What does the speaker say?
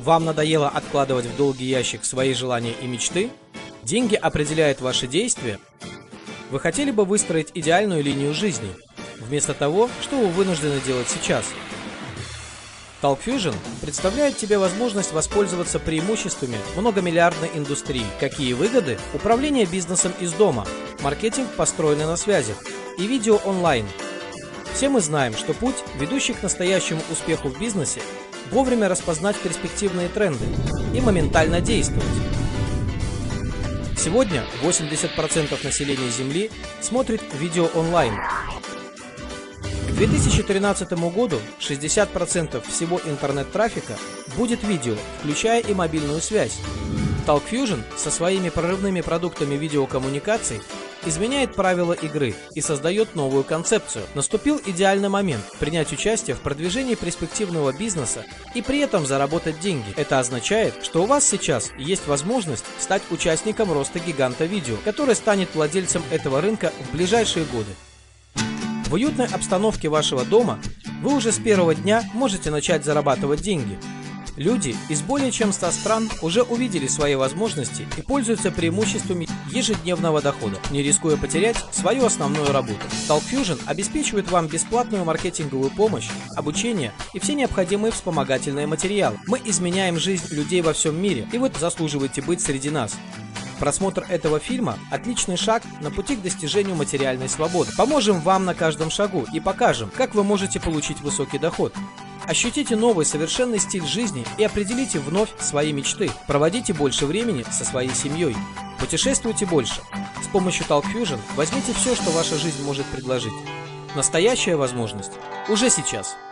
Вам надоело откладывать в долгий ящик свои желания и мечты? Деньги определяют ваши действия? Вы хотели бы выстроить идеальную линию жизни, вместо того, что вы вынуждены делать сейчас? TalkFusion представляет тебе возможность воспользоваться преимуществами многомиллиардной индустрии. Какие выгоды? Управление бизнесом из дома, маркетинг, построенный на связях, и видео онлайн. Все мы знаем, что путь, ведущий к настоящему успеху в бизнесе, вовремя распознать перспективные тренды и моментально действовать. Сегодня 80% населения Земли смотрит видео онлайн. К 2013 году 60% всего интернет-трафика будет видео, включая и мобильную связь. TalkFusion со своими прорывными продуктами видеокоммуникаций изменяет правила игры и создает новую концепцию. Наступил идеальный момент принять участие в продвижении перспективного бизнеса и при этом заработать деньги. Это означает, что у вас сейчас есть возможность стать участником роста гиганта видео, который станет владельцем этого рынка в ближайшие годы. В уютной обстановке вашего дома вы уже с первого дня можете начать зарабатывать деньги. Люди из более чем 100 стран уже увидели свои возможности и пользуются преимуществами ежедневного дохода, не рискуя потерять свою основную работу. TalkFusion обеспечивает вам бесплатную маркетинговую помощь, обучение и все необходимые вспомогательные материалы. Мы изменяем жизнь людей во всем мире, и вы заслуживаете быть среди нас. Просмотр этого фильма – отличный шаг на пути к достижению материальной свободы. Поможем вам на каждом шагу и покажем, как вы можете получить высокий доход. Ощутите новый совершенный стиль жизни и определите вновь свои мечты. Проводите больше времени со своей семьей. Путешествуйте больше. С помощью TalkFusion возьмите все, что ваша жизнь может предложить. Настоящая возможность уже сейчас.